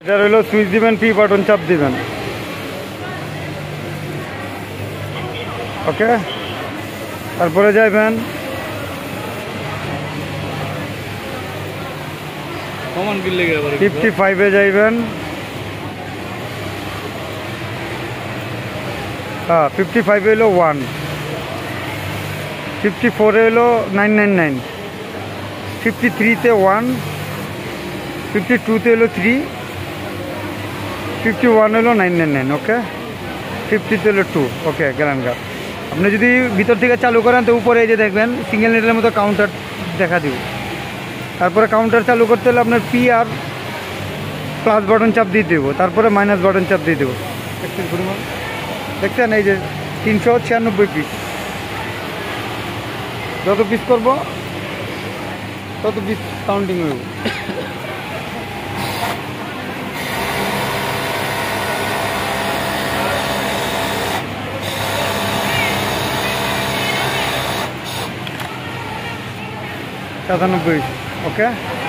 এটা হলো সুইচ দিবেন, পি বাটন চাপ দিবেন। ওকে, তারপরে যাইবেন কমন বিল লেগে 55-এ যাইবেন। হ্যাঁ, 55 হলো 1, 54 হলো 999, 53-তে 1, 52-তে হলো 3, 51 হলো 999। ওকে, 50-তে হলো 2। ওকে, গেলেন গা। আপনি যদি ভিতর থেকে চালু করেন তো উপরে এই যে দেখবেন সিঙ্গেল নেটের মতো কাউন্টার দেখা দিব। তারপরে কাউন্টার চালু করতে হলে আপনার পি আর প্লাস বাটন চাপ দিয়ে দেবো, তারপরে মাইনাস বাটন চাপ দিয়ে দেবো। দেখছেন এই যে 396 পিস। যত পিস করব তত পিস কাউন্টিং হইব। ওকে।